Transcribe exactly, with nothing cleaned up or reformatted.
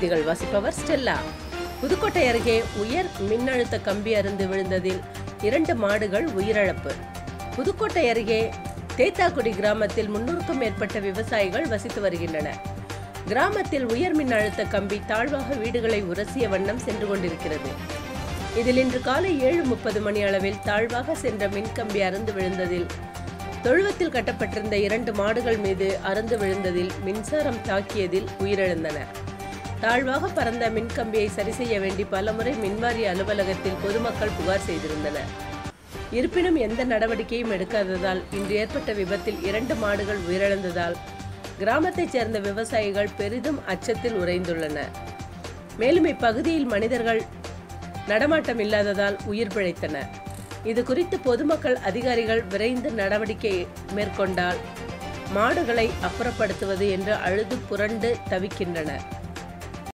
செய்திகள் வாசிப்பவர் ஸ்டெல்லா. புதுக்கோட்டை அருகே உயர் மின்னழுத்த கம்பி அறுந்து விழுந்ததில் இரண்டு மாடுகள் உயிரிழப்பு. புதுக்கோட்டை அருகே தேத்தாக்குடி கிராமத்தில் முன்னூறுக்கும் மேற்பட்ட விவசாயிகள் வசித்து வருகின்றனர். கிராமத்தில் உயர் மின் அழுத்த கம்பி தாழ்வாக வீடுகளை உரசிய வண்ணம் சென்று கொண்டிருக்கிறது. இதில் இன்று காலை ஏழு முப்பது மணி அளவில் தாழ்வாக சென்ற மின்கம்பி அறுந்து விழுந்ததில் தொழுவத்தில் கட்டப்பட்டிருந்த இரண்டு மாடுகள் மீது அறுந்து விழுந்ததில் மின்சாரம் தாக்கியதில் உயிரிழந்தன. தாழ்வாக பறந்த மின்கம்பியை சரி செய்ய வேண்டி பலமுறை மின்வாரிய அலுவலகத்தில் பொதுமக்கள் புகார் செய்திருந்தனர். இருப்பினும் எந்த நடவடிக்கையும் எடுக்காததால் இன்று ஏற்பட்ட விபத்தில் இரண்டு மாடுகள் உயிரிழந்ததால் கிராமத்தைச் சேர்ந்த விவசாயிகள் பெரிதும் அச்சத்தில் உறைந்துள்ளனர். மேலும் இப்பகுதியில் மனிதர்கள் நடமாட்டம் இல்லாததால் உயிர் பிழைத்தனர். இது குறித்து பொதுமக்கள் அதிகாரிகள் விரைந்து நடவடிக்கை மேற்கொண்டால் மாடுகளை அப்புறப்படுத்துவது என்று அழுது புரண்டு தவிக்கின்றனர்.